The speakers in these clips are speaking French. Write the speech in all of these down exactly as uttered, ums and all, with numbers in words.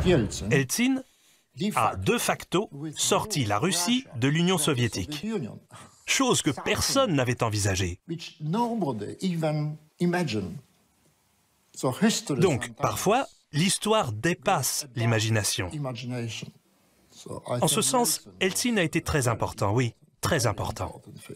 Eltsine a de facto sorti la Russie de l'Union soviétique, chose que personne n'avait envisagée. Donc, parfois, l'histoire dépasse l'imagination. En ce sens, Eltsine a été très important, oui, très important.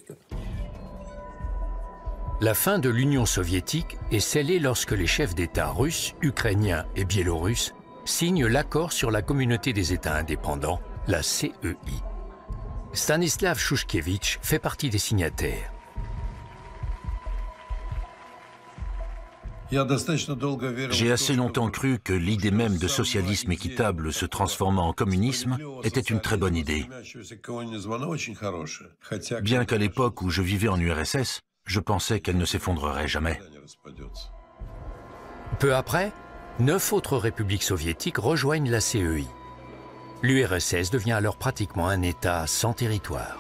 La fin de l'Union soviétique est scellée lorsque les chefs d'État russes, ukrainiens et biélorusses signent l'accord sur la communauté des États indépendants, la C E I. Stanislav Chouchkievitch fait partie des signataires. J'ai assez longtemps cru que l'idée même de socialisme équitable se transformant en communisme était une très bonne idée. Bien qu'à l'époque où je vivais en U R S S, je pensais qu'elle ne s'effondrerait jamais. Peu après, neuf autres républiques soviétiques rejoignent la C E I. L'U R S S devient alors pratiquement un État sans territoire.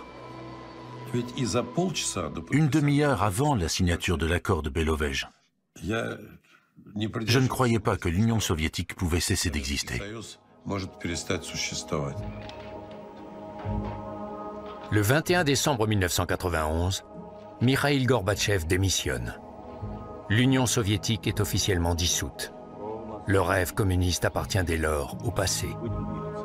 Une demi-heure avant la signature de l'accord de Belovej, je ne croyais pas que l'Union soviétique pouvait cesser d'exister. Le vingt et un décembre mille neuf cent quatre-vingt-onze, Mikhaïl Gorbatchev démissionne. L'Union soviétique est officiellement dissoute. Le rêve communiste appartient dès lors au passé.